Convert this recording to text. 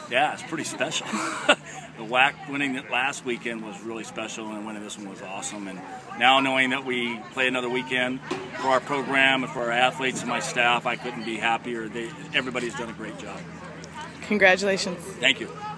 Yeah, it's pretty special. The WAC winning it last weekend was really special, and winning this one was awesome. And now knowing that we play another weekend for our program and for our athletes and my staff, I couldn't be happier. Everybody's done a great job. Congratulations. Thank you.